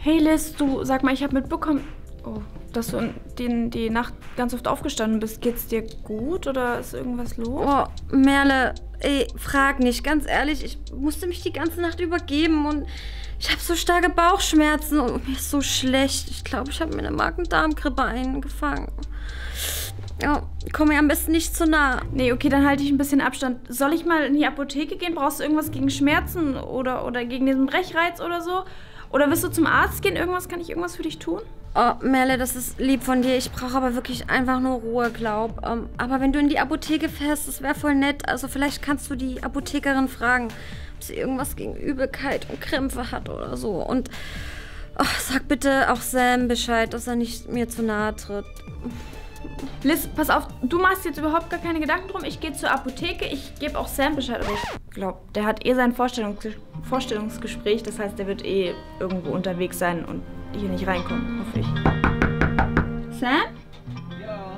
Hey Liz, du, sag mal, ich habe mitbekommen, dass du die Nacht ganz oft aufgestanden bist. Geht's dir gut oder ist irgendwas los? Oh, Merle, ey, frag nicht. Ganz ehrlich, ich musste mich die ganze Nacht übergeben und ich habe so starke Bauchschmerzen und mir ist so schlecht. Ich glaube, ich habe mir eine Magen-Darm-Grippe eingefangen. Ja, komm mir am besten nicht zu nah. Nee, okay, dann halte ich ein bisschen Abstand. Soll ich mal in die Apotheke gehen? Brauchst du irgendwas gegen Schmerzen oder gegen diesen Brechreiz oder so? Oder willst du zum Arzt gehen? Kann ich irgendwas für dich tun? Oh, Merle, das ist lieb von dir. Ich brauche aber wirklich einfach nur Ruhe, glaub. Aber wenn du in die Apotheke fährst, das wäre voll nett. Also vielleicht kannst du die Apothekerin fragen, ob sie irgendwas gegen Übelkeit und Krämpfe hat oder so. Und sag bitte auch Sam Bescheid, dass er nicht mir zu nahe tritt. Liz, pass auf, du machst jetzt überhaupt gar keine Gedanken drum. Ich gehe zur Apotheke, ich gebe auch Sam Bescheid. Aber ich glaube, der hat sein Vorstellungsgespräch. Das heißt, der wird irgendwo unterwegs sein und hier nicht reinkommen, hoffe ich. Sam? Ja.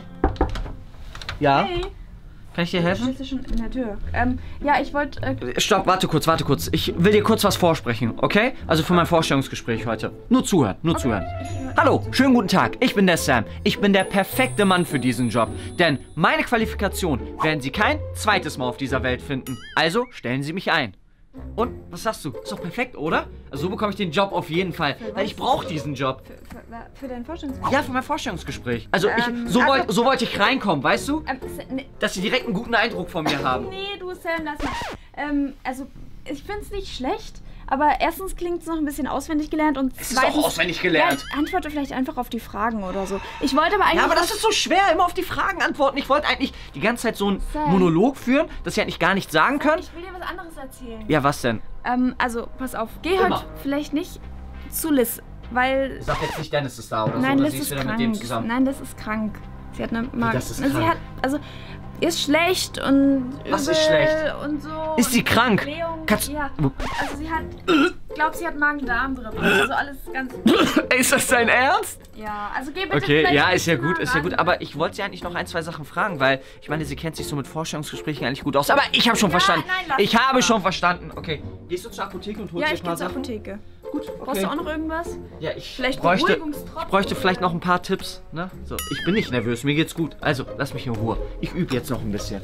Ja? Hey. Kann ich dir helfen? Du bist schon in der Tür. Ja, ich wollte... Stopp, warte kurz. Ich will dir kurz was vorsprechen, okay? Also für mein Vorstellungsgespräch heute. Nur zuhören. Hallo, schönen guten Tag. Ich bin der Sam. Ich bin der perfekte Mann für diesen Job. Denn meine Qualifikation werden Sie kein zweites Mal auf dieser Welt finden. Also stellen Sie mich ein. Und, was sagst du? Ist doch perfekt, oder? Also so bekomme ich den Job auf jeden Fall. Weil ich brauche diesen Job. Für dein Vorstellungsgespräch? Ja, für mein Vorstellungsgespräch. Also so wollte ich reinkommen, weißt du? Dass Sie direkt einen guten Eindruck von mir haben. Nee, du Sam, lass mal. Also, ich find's nicht schlecht. Aber erstens klingt es noch ein bisschen auswendig gelernt und zweitens... Es ist auch auswendig gelernt. Ja, antworte vielleicht einfach auf die Fragen oder so. Ich wollte aber eigentlich... Ja, aber das ist so schwer, immer auf die Fragen antworten. Ich wollte eigentlich die ganze Zeit so einen Monolog führen, dass Sie eigentlich gar nichts sagen können. Ich will dir was anderes erzählen. Ja, was denn? Also, pass auf. Geh heute vielleicht nicht zu Liz, weil... Sag jetzt nicht, Dennis ist da oder Nein, so. Oder Liz sie ist wieder krank. mit dem zusammen. Nein, Liz ist krank. Sie hat eine Magen... Das ist krank? Ihr ist schlecht und Was ist schlecht? Und so. Ist sie krank? Blähung, Kannst ja. Also sie hat... Ich glaube, sie hat Magen-Darm-Grippe. Also alles ganz... Ist das dein Ernst? Ja, also geh bitte Okay, vielleicht ja, ist ja nah gut. ran. Aber ich wollte sie eigentlich noch ein, zwei Sachen fragen, weil ich meine, sie kennt sich so mit Vorstellungsgesprächen eigentlich gut aus. Aber ich habe schon verstanden. Nein, lass Ich mal. habe schon verstanden. Okay, gehst du zur Apotheke und holst Ja, dir ich ein paar gehe zur Sachen? Apotheke. Gut, okay. Brauchst du auch noch irgendwas? Ja, ich Vielleicht bräuchte Beruhigungstropfen vielleicht oder- noch ein paar Tipps, ne? So, ich bin nicht nervös, mir geht's gut. Also, lass mich in Ruhe. Ich übe jetzt noch ein bisschen.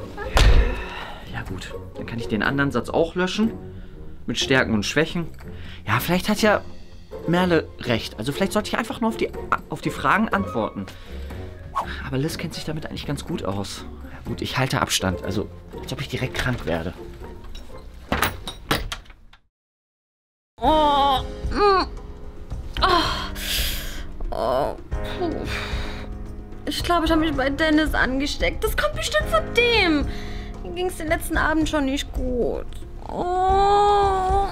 Ja gut, dann kann ich den anderen Satz auch löschen. Mit Stärken und Schwächen. Ja, vielleicht hat ja Merle recht. Also vielleicht sollte ich einfach nur auf die Fragen antworten. Aber Liz kennt sich damit eigentlich ganz gut aus. Ja, gut, ich halte Abstand. Also, als ob ich direkt krank werde. Ich glaube, ich habe mich bei Dennis angesteckt. Das kommt bestimmt von dem. Mir ging es den letzten Abend schon nicht gut. Oh.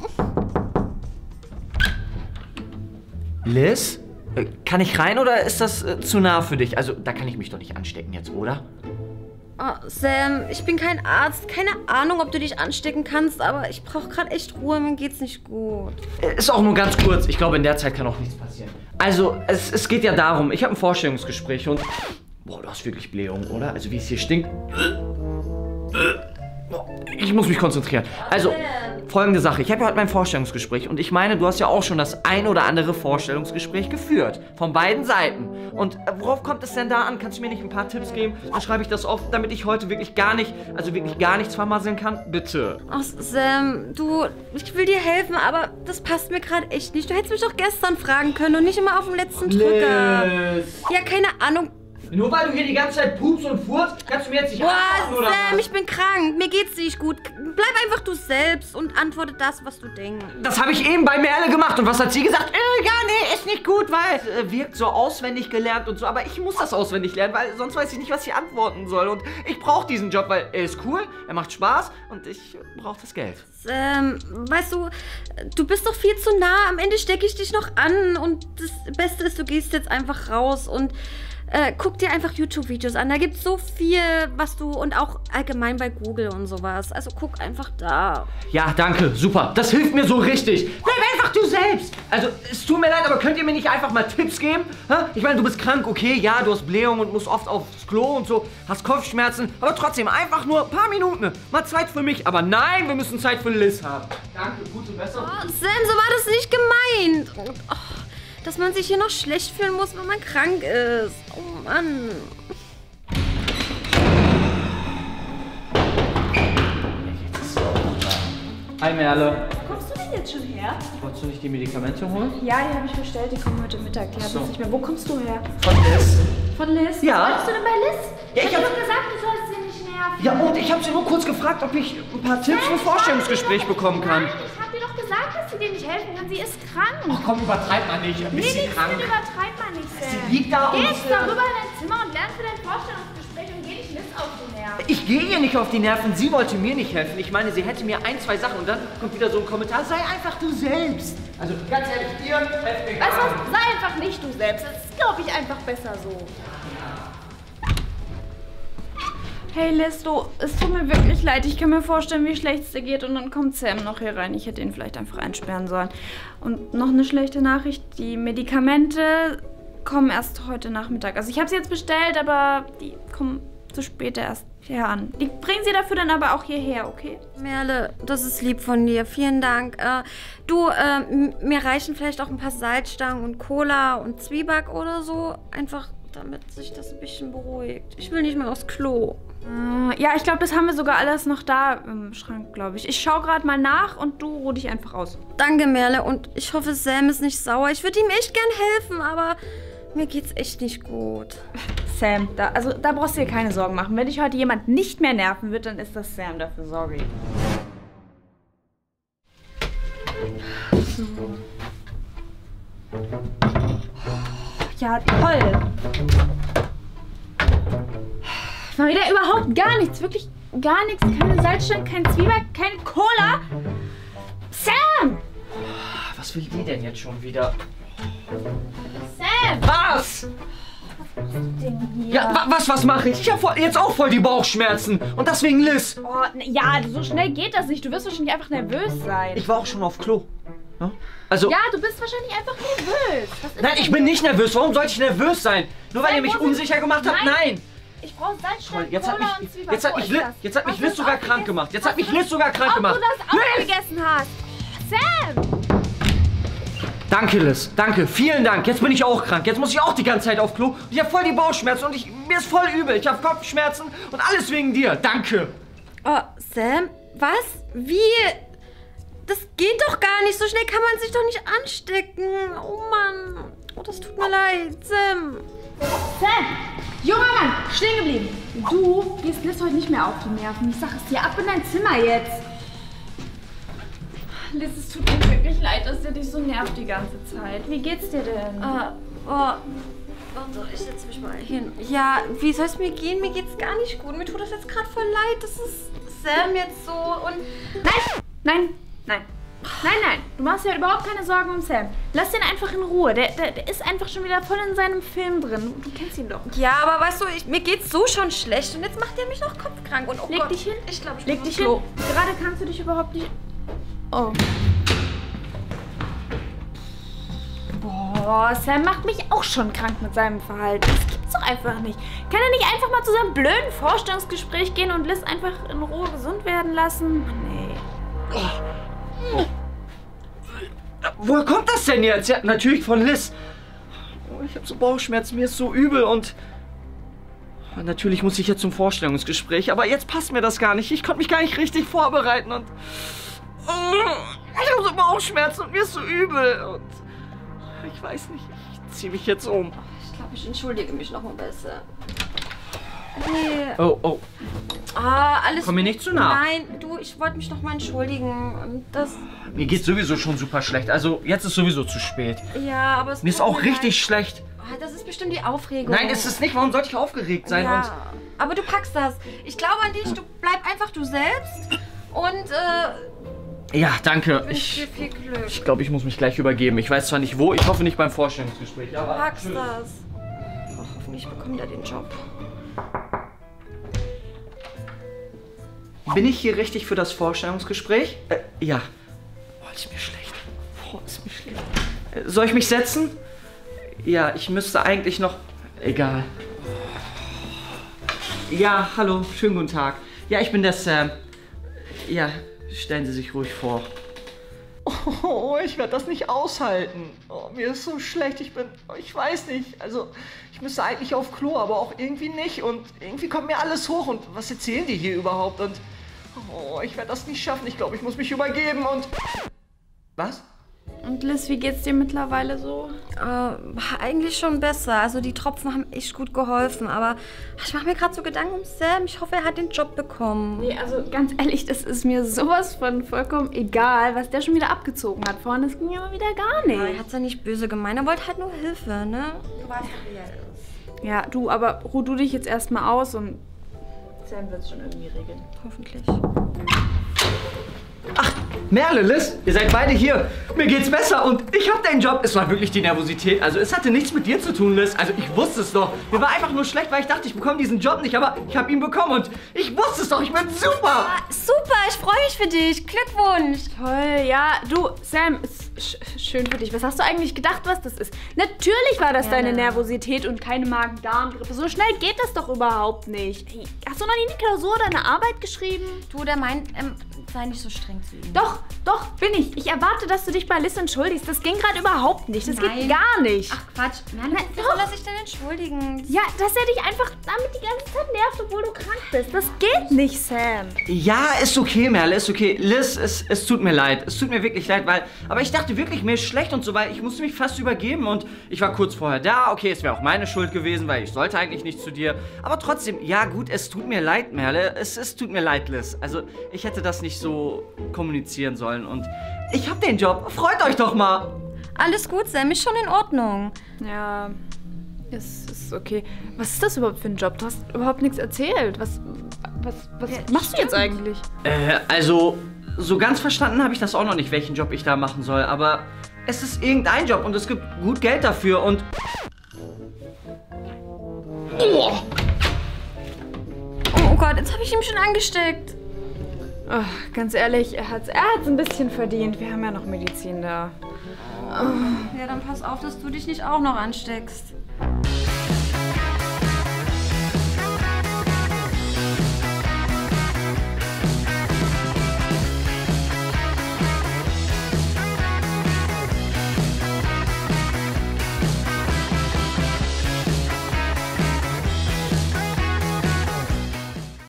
Liz? Kann ich rein oder ist das zu nah für dich? Also, da kann ich mich doch nicht anstecken jetzt, oder? Oh, Sam, ich bin kein Arzt. Keine Ahnung, ob du dich anstecken kannst, aber ich brauche gerade echt Ruhe. Mir geht's nicht gut. Ist auch nur ganz kurz. Ich glaube, in der Zeit kann auch nichts passieren. Also, es geht ja darum, ich habe ein Vorstellungsgespräch und... Boah, du hast wirklich Blähung, oder? Also, wie es hier stinkt. Ich muss mich konzentrieren. Also, folgende Sache. Ich habe ja heute mein Vorstellungsgespräch und ich meine, du hast ja auch schon das ein oder andere Vorstellungsgespräch geführt. Von beiden Seiten. Und worauf kommt es denn da an? Kannst du mir nicht ein paar Tipps geben? Dann schreibe ich das auf, damit ich heute wirklich gar nichts vermasseln kann. Bitte. Oh, Sam, du, ich will dir helfen, aber das passt mir gerade echt nicht. Du hättest mich doch gestern fragen können und nicht immer auf dem letzten Drücker. Liz. Ja, keine Ahnung. Nur weil du hier die ganze Zeit pupst und furzt, kannst du mir jetzt nicht antworten, oder Sam, was? ich bin krank. Mir geht's nicht gut. Bleib einfach du selbst und antworte das, was du denkst. Das habe ich eben bei Merle gemacht. Und was hat sie gesagt? Ja, nee, ist nicht gut, weil es wirkt so auswendig gelernt und so. Aber ich muss das auswendig lernen, weil sonst weiß ich nicht, was ich antworten soll. Und ich brauche diesen Job, weil er ist cool, er macht Spaß und ich brauche das Geld. Sam, weißt du, du bist doch viel zu nah. Am Ende stecke ich dich noch an. Und das Beste ist, du gehst jetzt einfach raus und guck dir einfach YouTube-Videos an. Da gibt's so viel, was du... Und auch allgemein bei Google und sowas. Also guck einfach da. Ja, danke, super. Das hilft mir so richtig. Bleib einfach du selbst. Also, es tut mir leid, aber könnt ihr mir nicht einfach mal Tipps geben? Hä? Ich meine, du bist krank, okay, ja, du hast Blähung und musst oft aufs Klo und so, hast Kopfschmerzen, aber trotzdem einfach nur ein paar Minuten. Mal Zeit für mich. Aber nein, wir müssen Zeit für Liz haben. Danke, gute Besserung. Oh, Sam, so war das nicht gemeint. Oh, dass man sich hier noch schlecht fühlen muss, wenn man krank ist. Oh Mann. Hi Merle. Wo kommst du denn jetzt schon her? Wolltest du nicht die Medikamente holen? Ja, die habe ich bestellt, die kommen heute Mittag. Die So. so. Nicht mehr. Wo kommst du her? Von Liz. Von Liz? Ja. Was wolltest du denn bei Liz? Ja, ich hab hab- doch gesagt, du sollst sie nicht nerven. Ja, und ich habe sie nur kurz gefragt, ob ich ein paar Tipps für ein Vorstellungsgespräch bekommen kann. Nein, ich habe dir doch gesagt, dass sie dir nicht helfen kann. Sie ist krank. Ach komm, übertreib mal nicht. Ein Nee, bisschen nichts krank. mit übertreibt man nicht, Sam. Sie liegt da Geh und, jetzt darüber in dein Zimmer und lern für dein Vorstellungsgespräch und geh nicht Liz auf die Nerven. Ich gehe ihr nicht auf die Nerven. Sie wollte mir nicht helfen. Ich meine, sie hätte mir ein, zwei Sachen und dann kommt wieder so ein Kommentar. Sei einfach du selbst. Also ganz ehrlich, ihr helft mir Weißt du gar was? nicht. Sei einfach nicht du selbst. Das ist, glaube ich, einfach besser so. Hey Liz, es tut mir wirklich leid. Ich kann mir vorstellen, wie schlecht es dir geht. Und dann kommt Sam noch hier rein. Ich hätte ihn vielleicht einfach einsperren sollen. Und noch eine schlechte Nachricht. Die Medikamente kommen erst heute Nachmittag. Also ich habe sie jetzt bestellt, aber die kommen zu spät erst hierher an. Die bringen sie dafür dann aber auch hierher, okay? Merle, das ist lieb von dir. Vielen Dank. Mir reichen vielleicht auch ein paar Salzstangen und Cola und Zwieback oder so. Einfach, damit sich das ein bisschen beruhigt. Ich will nicht mehr aufs Klo. Ja, ich glaube, das haben wir sogar alles noch da im Schrank, glaube ich. Ich schaue gerade mal nach und du ruh dich einfach aus. Danke, Merle. Und ich hoffe, Sam ist nicht sauer. Ich würde ihm echt gern helfen, aber mir geht's echt nicht gut. Sam, da brauchst du dir keine Sorgen machen. Wenn dich heute jemand nicht mehr nerven wird, dann ist das Sam, dafür sorge ich. So. Ja, toll. Mal wieder überhaupt gar nichts. Wirklich gar nichts. Keine Salzstangen, kein Zwieback, keine Cola. Sam! Was will die denn jetzt schon wieder? Sam! Was? Ja, was mache ich? Ich habe jetzt auch voll die Bauchschmerzen. Und deswegen Liz. Oh, ja, so schnell geht das nicht. Du wirst wahrscheinlich einfach nervös sein. Ich war auch schon auf Klo. Ja? Also, Ja, du bist wahrscheinlich einfach nervös. Was ist nein, denn ich bin nicht nervös. Warum sollte ich nervös sein? Nur weil Sam, ihr mich wo sind- unsicher gemacht habt? Nein. Nein. Ich brauche Salzstangen, Jetzt hat Cola und mich, Zwieback. jetzt hat Wo mich, ist Liz, das? jetzt hat mich Hast Liz du sogar das krank aufgegessen? gemacht. Jetzt hat mich Hast du Liz sogar krank Ob gemacht. du das aufgegessen hast? Sam! Danke, Liz. Danke. Vielen Dank. Jetzt bin ich auch krank. Jetzt muss ich auch die ganze Zeit auf Klo. Und ich habe voll die Bauchschmerzen und mir ist voll übel. Ich habe Kopfschmerzen und alles wegen dir. Danke. Oh, Sam? Was? Wie? Das geht doch gar nicht. So schnell kann man sich doch nicht anstecken. Oh Mann. Oh, das tut mir leid. Sam. Sam! Junger Mann, stehen geblieben. Du gehst Liz heute nicht mehr auf die Nerven. Ich sag es dir, ab in dein Zimmer jetzt. Liz, es tut mir wirklich leid, dass der dich so nervt die ganze Zeit. Wie geht's dir denn? Warte, ich setze mich mal hin. Ja, wie soll es mir gehen? Mir geht's gar nicht gut. Mir tut das jetzt gerade voll leid. Das ist Sam jetzt so und... Nein! Du machst dir überhaupt keine Sorgen um Sam. Lass den einfach in Ruhe. Der ist einfach schon wieder voll in seinem Film drin. Du kennst ihn doch. Ja, aber weißt du, mir geht's so schon schlecht und jetzt macht er mich noch kopfkrank. Und oh Leg Gott, dich hin. Ich glaube, ich Leg muss dich aufs hin. Klo. Gerade kannst du dich überhaupt nicht... Oh. Boah, Sam macht mich auch schon krank mit seinem Verhalten. Das gibt's doch einfach nicht. Kann er nicht einfach mal zu seinem blöden Vorstellungsgespräch gehen und Liz einfach in Ruhe gesund werden lassen? Mann, ey. Woher kommt das denn jetzt? Ja, natürlich von Liz. Oh, ich habe so Bauchschmerzen, mir ist so übel und natürlich muss ich jetzt zum Vorstellungsgespräch, aber jetzt passt mir das gar nicht. Ich konnte mich gar nicht richtig vorbereiten und ich habe so Bauchschmerzen und mir ist so übel und ich weiß nicht, ich ziehe mich jetzt um. Ich glaube, ich entschuldige mich noch mal besser. Hey. Oh. Alles Komm mir nicht zu nah. Nein, du, ich wollte mich noch mal entschuldigen. Mir geht's sowieso schon super schlecht, also jetzt ist sowieso zu spät. Ja, aber es Mir ist tut auch mir richtig leid. schlecht. Das ist bestimmt die Aufregung. Nein, ist es nicht. Warum sollte ich aufgeregt sein? Ja, aber du packst das. Ich glaube an dich. Du bleib einfach du selbst. Und Ja, danke. wünsche dir viel Glück. Ich glaube, ich muss mich gleich übergeben. Ich weiß zwar nicht wo, ich hoffe nicht beim Vorstellungsgespräch, aber... Packst tschüss. das. Ach, hoffentlich bekommt er den Job. Bin ich hier richtig für das Vorstellungsgespräch? Ja. Boah, ist mir schlecht. Boah, ist mir schlecht. Soll ich mich setzen? Ja, ich müsste eigentlich noch... Egal. Ja, hallo, schönen guten Tag. Ja, ich bin der Sam. Ja, stellen Sie sich ruhig vor. Oh, ich werde das nicht aushalten. Oh, mir ist so schlecht. Ich weiß nicht. Also, ich müsste eigentlich auf Klo, aber auch irgendwie nicht. Und irgendwie kommt mir alles hoch. Und was erzählen die hier überhaupt? Und oh, ich werde das nicht schaffen. Ich glaube, ich muss mich übergeben und... Was? Und Liz, wie geht's dir mittlerweile so? Eigentlich schon besser. Also die Tropfen haben echt gut geholfen. Aber ich mache mir gerade so Gedanken um Sam. Ich hoffe, er hat den Job bekommen. Nee, also ganz ehrlich, das ist mir sowas von vollkommen egal, was der schon wieder abgezogen hat vorhin. Das ging ja mal wieder gar nicht. Er hat's ja nicht böse gemeint. Er wollte halt nur Hilfe, ne? Du weißt doch, wie er ist. Ja, du, aber ruh du dich jetzt erstmal aus und Sam wird's schon irgendwie regeln. Hoffentlich. Ach, Merle, Liz, ihr seid beide hier. Mir geht's besser und ich hab den Job. Es war wirklich die Nervosität. Also es hatte nichts mit dir zu tun, Liz. Also ich wusste es doch. Mir war einfach nur schlecht, weil ich dachte, ich bekomme diesen Job nicht. Aber ich habe ihn bekommen und ich wusste es doch. Ich bin super. Super, ich freue mich für dich. Glückwunsch. Toll, ja, du, Sam, ist schön für dich. Was hast du eigentlich gedacht, was das ist? Natürlich war das deine Nervosität und keine Magen-Darm-Grippe. So schnell geht das doch überhaupt nicht. Hey, hast du noch nie eine Klausur oder eine Arbeit geschrieben? Du, der meint, sei nicht so streng zu ihm. Doch, bin ich. Ich erwarte, dass du dich bei Liz entschuldigst. Das ging gerade überhaupt nicht. Das geht gar nicht. Ach Quatsch. Nein, wie soll er sich denn entschuldigen? Ja, dass er dich einfach damit die ganze Zeit nervt, obwohl du krank bist. Das geht nicht, Sam. Ja, ist okay, Merle, ist okay. Liz, es tut mir leid. Es tut mir wirklich leid, aber ich dachte wirklich, mir ist schlecht und so, weil ich musste mich fast übergeben und ich war kurz vorher da. Okay, es wäre auch meine Schuld gewesen, weil ich sollte eigentlich nicht zu dir. Aber trotzdem, ja gut, es tut mir leid, Merle. Es tut mir leid, Liz. Also, ich hätte das nicht so kommunizieren sollen und ich hab den Job. Freut euch doch mal. Alles gut, Sam, ist schon in Ordnung. Ja, es ist okay. Was ist das überhaupt für ein Job? Du hast überhaupt nichts erzählt. Was machst du jetzt eigentlich? Also, so ganz verstanden habe ich das auch noch nicht, welchen Job ich da machen soll, aber es ist irgendein Job und es gibt gut Geld dafür und... Oh Gott, jetzt habe ich ihn schon angesteckt. Ach, ganz ehrlich, er hat's ein bisschen verdient. Wir haben ja noch Medizin da. Ja, dann pass auf, dass du dich nicht auch noch ansteckst.